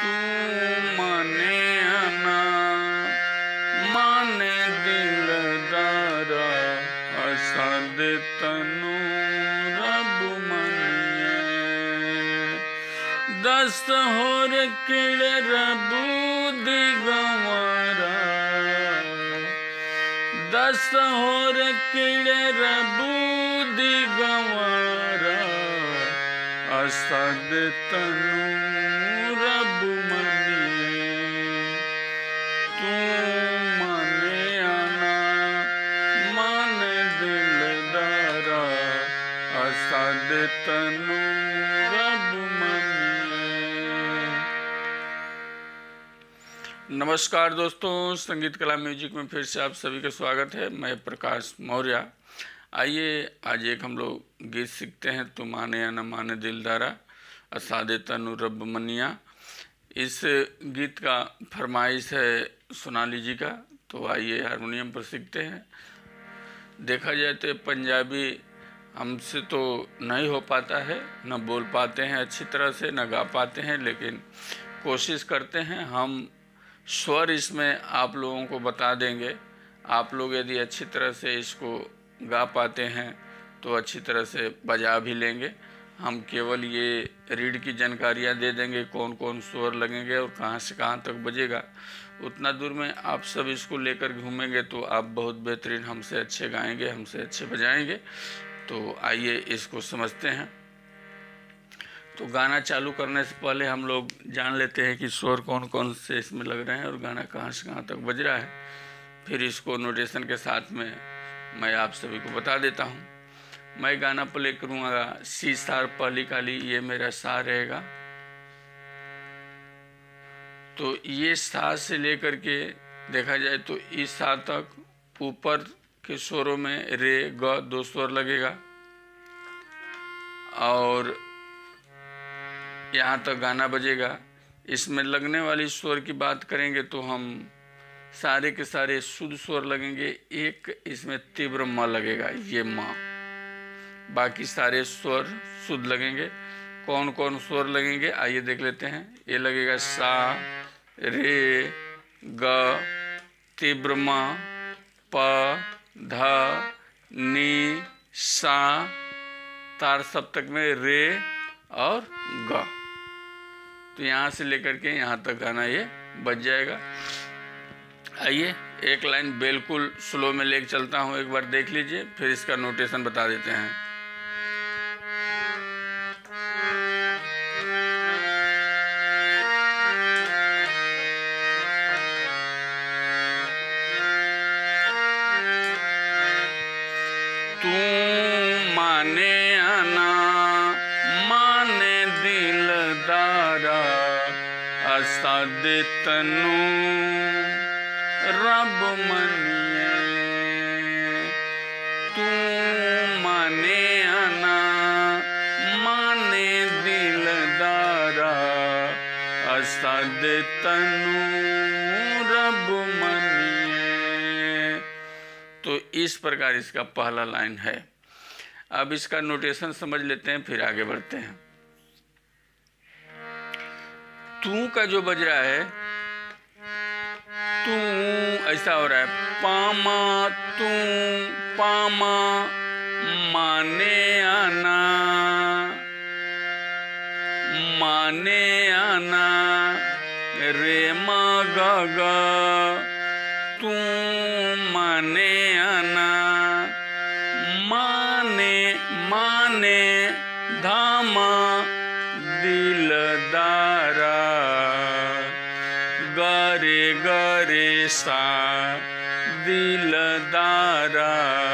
तू माने आना माने दिलदारा असद तनु रब मनिए दस्त होर किड़ रबू दिगवारा दस्त होर किड़ रबू दिगवारा असद तनु रब मनिए तू माने आना माने दिलदारा असद तनु रब मनिए। नमस्कार दोस्तों, संगीत कला म्यूजिक में फिर से आप सभी का स्वागत है। मैं प्रकाश मौर्य। आइए आज एक हम लोग गीत सीखते हैं, तू माने या न माने दिलदारा असादे तनु रब मनिया। इस गीत का फरमाइश है सोनाली जी का, तो आइए हारमोनियम पर सीखते हैं। देखा जाए तो पंजाबी हमसे तो नहीं हो पाता है, न बोल पाते हैं अच्छी तरह से, न गा पाते हैं, लेकिन कोशिश करते हैं। हम स्वर इसमें आप लोगों को बता देंगे। आप लोग यदि अच्छी तरह से इसको गा पाते हैं तो अच्छी तरह से बजा भी लेंगे। हम केवल ये रीड की जानकारियाँ दे देंगे, कौन कौन स्वर लगेंगे और कहाँ से कहाँ तक बजेगा। उतना दूर में आप सब इसको लेकर घूमेंगे तो आप बहुत बेहतरीन हमसे अच्छे गाएंगे, हमसे अच्छे बजाएंगे। तो आइए इसको समझते हैं। तो गाना चालू करने से पहले हम लोग जान लेते हैं कि स्वर कौन कौन से इसमें लग रहे हैं और गाना कहाँ से कहाँ तक बज रहा है। फिर इसको नोटेशन के साथ में मैं आप सभी को बता देता हूँ। मैं गाना प्ले करूँगा सी शार्प पहली काली, ये मेरा सा रहेगा। तो ये सा से लेकर के देखा जाए तो इस सा तक ऊपर के स्वरों में रे ग दो स्वर लगेगा और यहाँ तक गाना बजेगा। इसमें लगने वाली स्वर की बात करेंगे तो हम सारे के सारे शुद्ध स्वर लगेंगे। एक इसमें तीव्र म लगेगा, ये म। बाकी सारे स्वर शुद्ध लगेंगे। कौन कौन स्वर लगेंगे आइए देख लेते हैं। ये लगेगा सा, रे, ग, तीव्र म, प, ध, नी, सा, तार सप्तक में रे और ग। तो यहाँ से लेकर के यहाँ तक गाना ये बज जाएगा। आइए एक लाइन बिल्कुल स्लो में लेके चलता हूँ, एक बार देख लीजिए, फिर इसका नोटेशन बता देते हैं। तू माने आना माने दिलदारा असद तनु रब मनिए तू माने आना माने दिलदारा असद तनु रब मनिए। तो इस प्रकार इसका पहला लाइन है। अब इसका नोटेशन समझ लेते हैं, फिर आगे बढ़ते हैं। तू का जो बज रहा है, तू ऐसा हो रहा है, पामा तू पामा माने आना माने आना रे मा गा गा तू माने आना माने माने धामा दिलदारा गरे गरे सा दिलदारा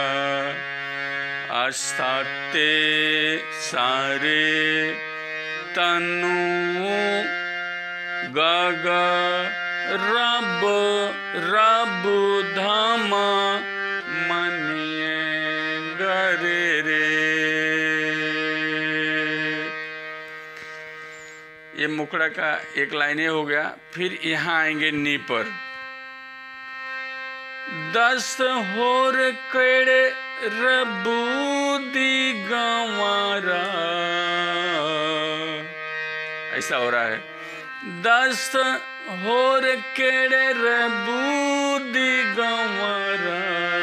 आस्ते सारे तनु गग रब रब धाम मनिए गरे रे। ये मुखड़ा का एक लाइन हो गया। फिर यहाँ आएंगे नी पर। दस होर केड़े रबूदी गंवारा, ऐसा हो रहा है। दस्त होर केड़े रबूदी गंवारा।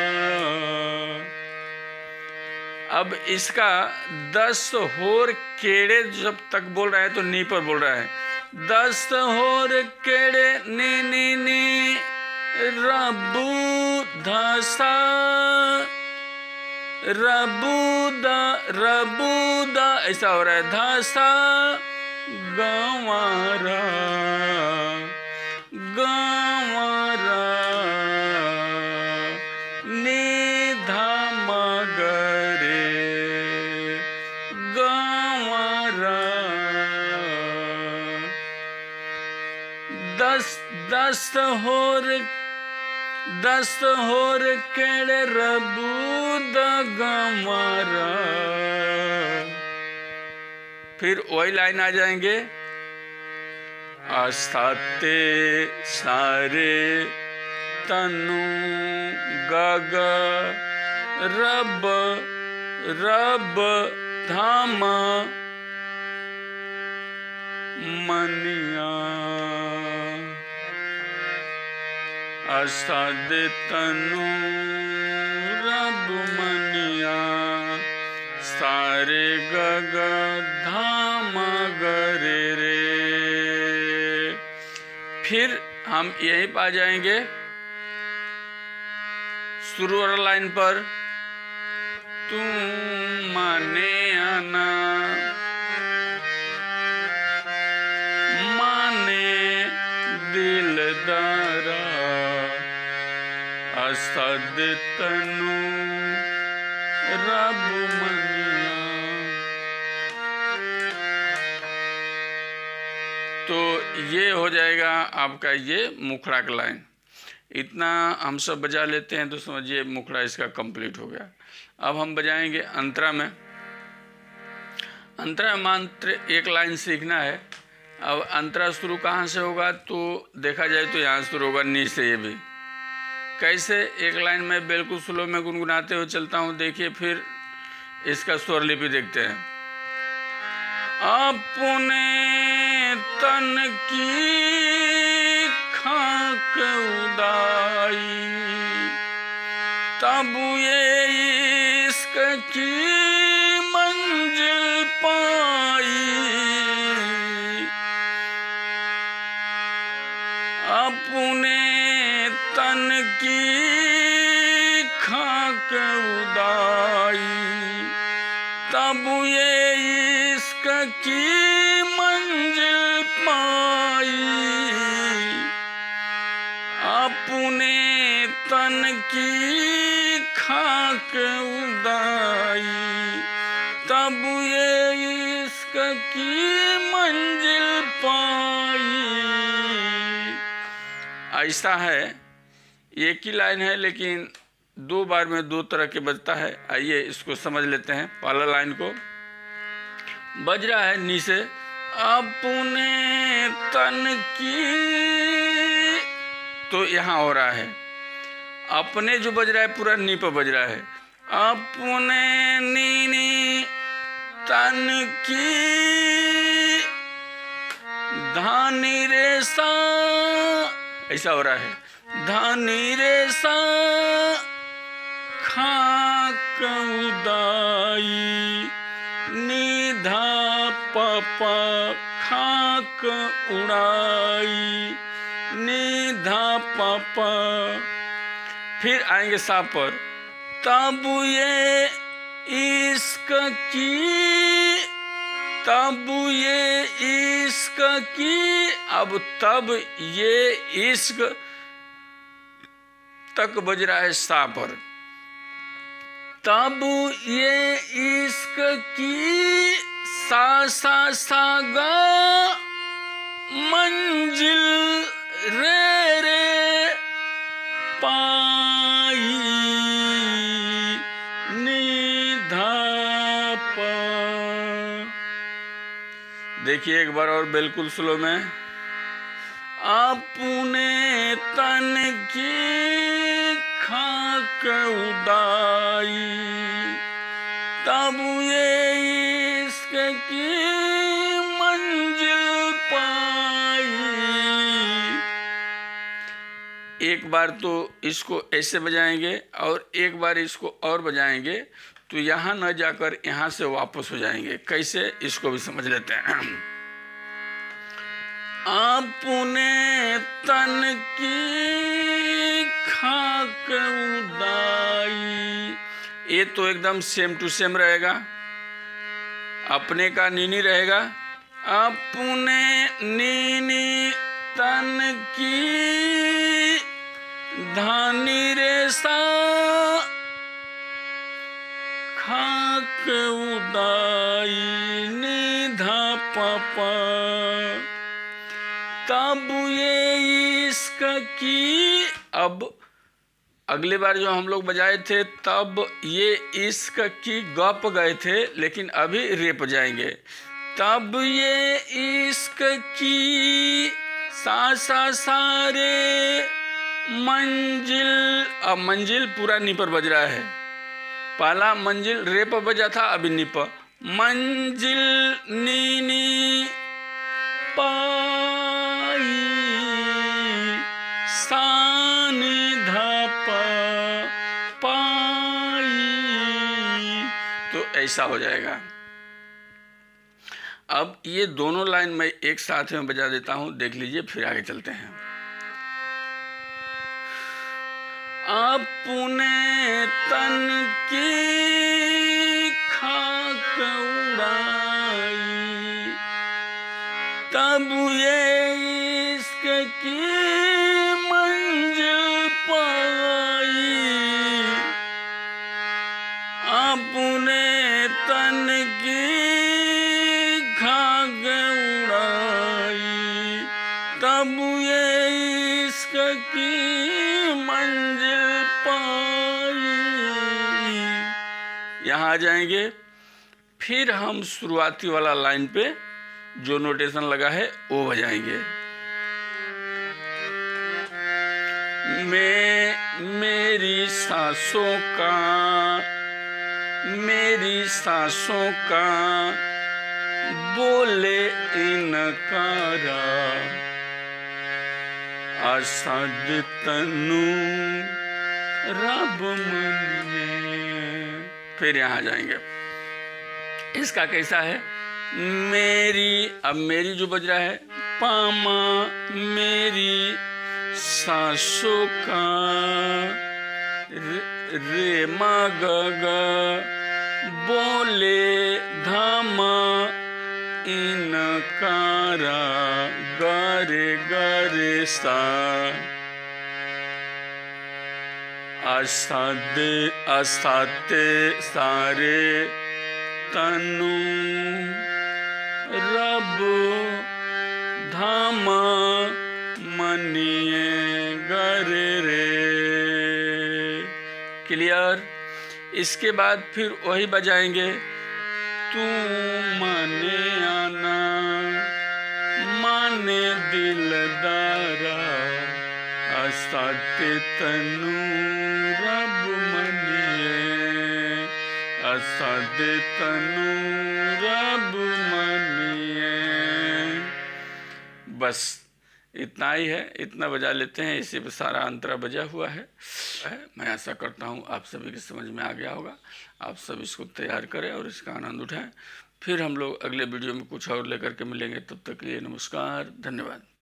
अब इसका दस्त होर केड़े जब तक बोल रहा है तो नी पर बोल रहा है। दस्त होर केड़े नी नी नी रबू धसा रबूदा रबूदा ऐसा हो रहा है। धसा गंवारा गंवारा निधा मगरे गंवारा। दस्त होर केड़े रबूद गंवारा। फिर वही लाइन आ जाएंगे। आस्ताते सारे तनु गग रब रब धाम मनिया। आस्तादे तनु रब मनिया सारे गग धाम गरे रे। फिर हम यहीं पा जाएंगे शुरू वाला लाइन पर। तू माने आना माने दिलदारा। असद तनु रब मनिया। तो ये हो जाएगा आपका ये मुखड़ा का लाइन। इतना हम सब बजा लेते हैं तो समझिए मुखड़ा इसका कंप्लीट हो गया। अब हम बजाएंगे अंतरा में। अंतरा मात्र एक लाइन सीखना है। अब अंतरा शुरू कहाँ से होगा तो देखा जाए तो यहाँ शुरू होगा नी से। ये भी कैसे एक लाइन में बिल्कुल स्लो में गुनगुनाते हुए चलता हूँ। देखिए फिर इसका स्वर लिपि देखते हैं। अपने तन की खाक उदाई तब ये इश्क की मंजिल पाई। अपने तन की खाक उदाई तब ये इश्क की मंजिल पाई। अपने तन की खाक उदाई तब ये इश्क की मंजिल पाई। ऐसा है, एक ही लाइन है लेकिन दो बार में दो तरह के बजता है। आइए इसको समझ लेते हैं। पहला लाइन को बज रहा है नी से। अपने तन की तो यहाँ हो रहा है। अपने जो बज रहा है पूरा नी पर बज रहा है। अपने नी नी तन की धानी रे सा ऐसा हो रहा है। धानी रे सा खाक उदाई निधा पपा खाक उड़ाई निधा पपा। फिर आएंगे सा पर। तब ये इश्क की तब ये इश्क की। अब तब ये इश्क तक बज रहा है सा पर। तब ये इश्क की सा सा सा गा मंजिल रे रे पाई निधा पा। देखिए एक बार और बिल्कुल स्लो में। अपने तन की खाक उदाई तब ये इश्क की मंजिल पाई। एक बार तो इसको ऐसे बजाएंगे और एक बार इसको और बजाएंगे तो यहाँ न जाकर यहाँ से वापस हो जाएंगे। कैसे, इसको भी समझ लेते हैं। अपने तन की खाक उदाई, ये तो एकदम सेम टू सेम रहेगा, अपने का नीनी रहेगा। अपने नीनी तन की धानी रे सा खाक उदाई निधा पापा, तब ये इश्क की। अब अगली बार जो हम लोग बजाए थे तब ये इश्क की गप गए थे, लेकिन अभी रे बजाएंगे। तब ये इश्क की सा सा सारे मंजिल, अब मंजिल पूरा नी पर बज रहा है, पहला मंजिल रे पर बजा था, अभी नी पर। मंजिल नी नी पाई सानी धापा पाई, तो ऐसा हो जाएगा। अब ये दोनों लाइन मैं एक साथ में बजा देता हूं, देख लीजिए, फिर आगे चलते हैं। अपने तन की खाक उड़ाई, तब ये इश्क की मंजिल पाई। अपने तन की खाक उड़ाई, तब ये इश्क की मंजिल पाई। यहाँ आ जाएंगे, फिर हम शुरुआती वाला लाइन पे जो नोटेशन लगा है वो बजाएंगे। मेरी सांसों का बोले इनकारा, असद तनु रब मनिए। फिर यहाँ जाएंगे, इसका कैसा है? मेरी, अब मेरी जो बज रहा है, पामा मेरी सांसों का, रे मा ग बोले धामा इनकारा, गरे गरे सा, अस्ताते सारे तनु रब धामा मनिए गरे रे। क्लियर? इसके बाद फिर वही बजाएंगे, तू माने आना माने दिलदारा, अस्ताते तनु रब मनिए, अस्ताते तनु रब मनिए। बस इतना ही है, इतना बजा लेते हैं, इसी पे सारा अंतरा बजा हुआ है। मैं आशा करता हूँ आप सभी की समझ में आ गया होगा। आप सब इसको तैयार करें और इसका आनंद उठाएं। फिर हम लोग अगले वीडियो में कुछ और लेकर के मिलेंगे। तब तक के लिए नमस्कार, धन्यवाद।